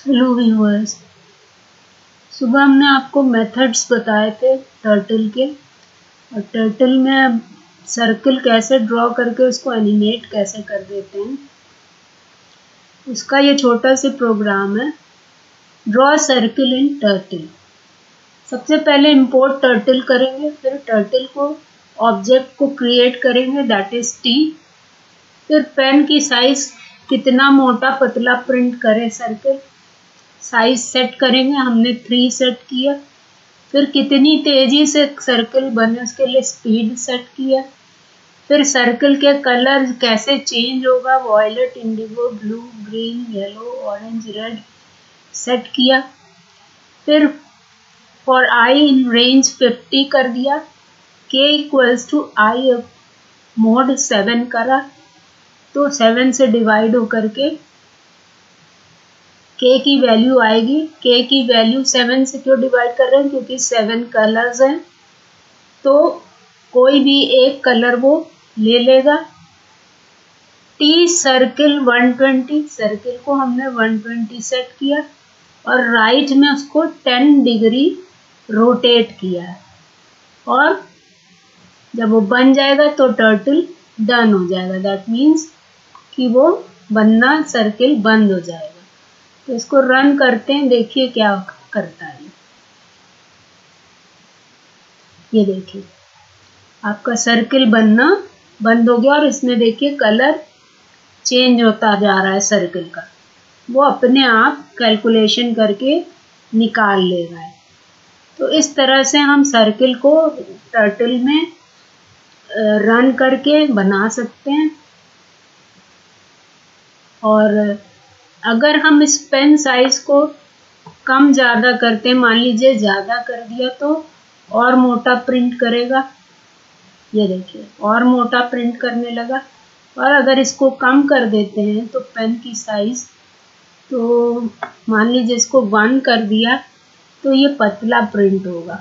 Hello viewers, सुबह हमने आपको मेथड्स बताए थे टर्टल के, और टर्टल में सर्कल कैसे ड्रॉ करके उसको एनिमेट कैसे कर देते हैं, उसका ये छोटा सा प्रोग्राम है। Draw circle in turtle. सबसे पहले इंपोर्ट टर्टल करेंगे, फिर टर्टल को ऑब्जेक्ट को क्रिएट करेंगे, दैट इज टी। फिर पेन की साइज कितना मोटा पतला प्रिंट करें सर्कल, साइज सेट करेंगे, हमने 3 सेट किया। फिर कितनी तेजी से सर्कल बने उसके लिए स्पीड सेट किया। फिर सर्कल के कलर कैसे चेंज होगा, violet, indigo, blue, green, yellow, orange, red set किया। फिर फॉर आई इन रेंज 50 कर दिया, k equals to i mod 7 करा, तो 7 से डिवाइड होकर के k की वैल्यू आएगी। k की वैल्यू 7 से क्यों डिवाइड कर रहे हैं, क्योंकि 7 कलर्स हैं, तो कोई भी एक कलर वो ले लेगा। t सर्किल 120, सर्किल को हमने 120 सेट किया और राइट में उसको 10 डिग्री रोटेट किया है, और जब वो बन जाएगा तो टर्टल डन हो जाएगा। दैट मीन्स कि वो बनना सर्किल बंद हो जाएगा। तो इसको रन करते हैं, देखिए क्या करता है। ये देखिए आपका सर्किल बनना बंद हो गया, और इसमें देखिए कलर चेंज होता जा रहा है सर्किल का, वो अपने आप कैलकुलेशन करके निकाल ले रहा है। तो इस तरह से हम सर्किल को टर्टल में रन करके बना सकते हैं। और अगर हम इस पेन साइज को कम ज़्यादा करते हैं, मान लीजिए ज़्यादा कर दिया तो और मोटा प्रिंट करेगा। ये देखिए और मोटा प्रिंट करने लगा। और अगर इसको कम कर देते हैं तो पेन की साइज, तो मान लीजिए इसको 1 कर दिया तो ये पतला प्रिंट होगा।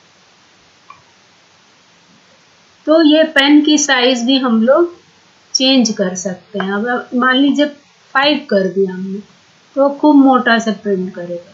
तो ये पेन की साइज भी हम लोग चेंज कर सकते हैं। अब मान लीजिए 5 कर दिया हमने, तो खूब मोटा से प्रिंट करेगा।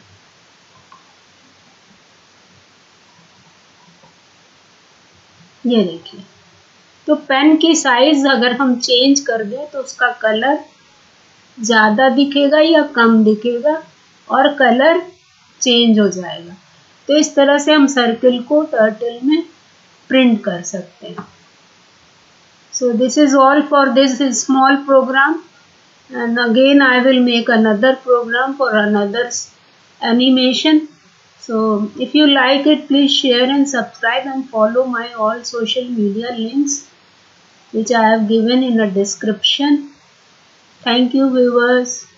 ये देखिए, तो पेन की साइज अगर हम चेंज कर दें तो उसका कलर ज़्यादा दिखेगा या कम दिखेगा, और कलर चेंज हो जाएगा। तो इस तरह से हम सर्किल को टर्टल में प्रिंट कर सकते हैं। So this is all for this small program, and again I will make another program for another animation. So if you like it, please share and subscribe and follow my all social media links which I have given in the description. Thank you viewers.